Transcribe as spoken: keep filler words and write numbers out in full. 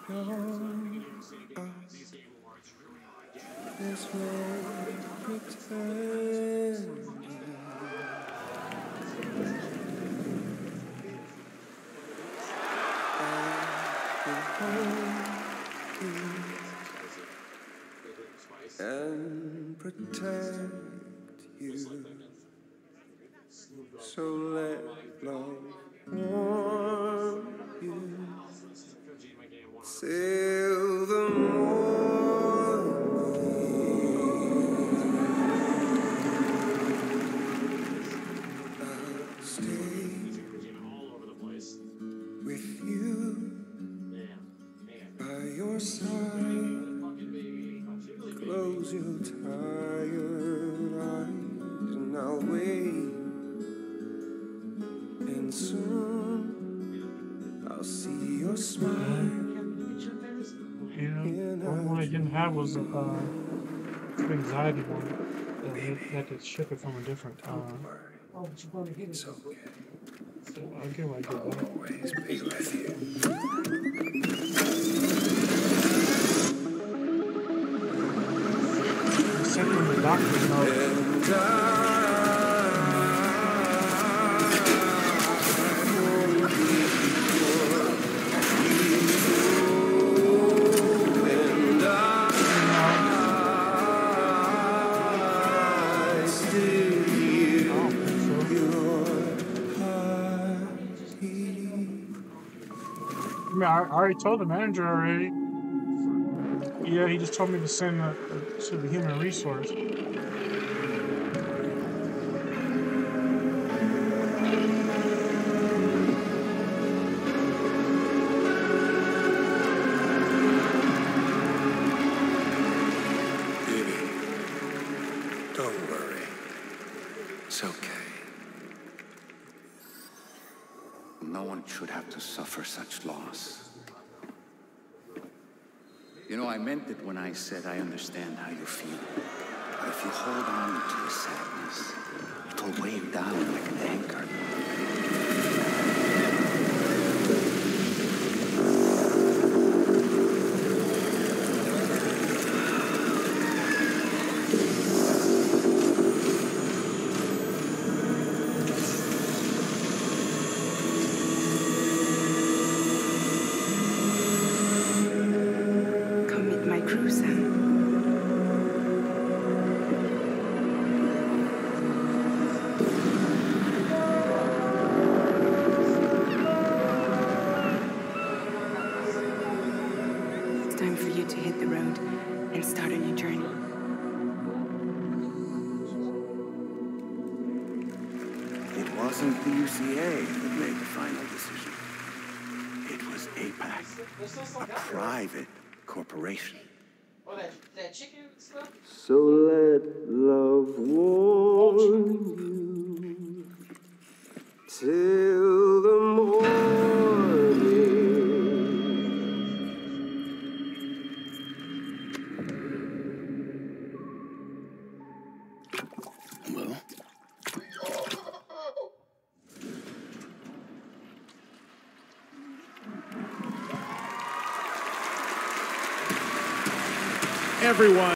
beyond us. There's no pretending. And protect you, so let love warm you till the morning. I'll stay with you by your side. Close your tired eyes and I'll wait, and soon I'll see your smile. Yeah, the only one I didn't have was a uh, anxiety one. Uh, they had to ship it from a different time. Oh, but you're going to get it. It's okay. So I'll get what I get back. Always be with you. Sent from the doctor's note. And I won't be and I, I still hear your heartbeat. I mean, I already told the manager already. Yeah, he just told me to send uh, to the human resource. Baby, don't worry. It's okay. No one should have to suffer such loss. You know, I meant it when I said I understand how you feel. But if you hold on to the sadness, it'll weigh you down like an anchor. It's time for you to hit the road and start a new journey. It wasn't the U C A that made the final decision. It was APAC, a private corporation. Oh, that, that chicken stuff? So let love warm you till the morning. Well? Everyone.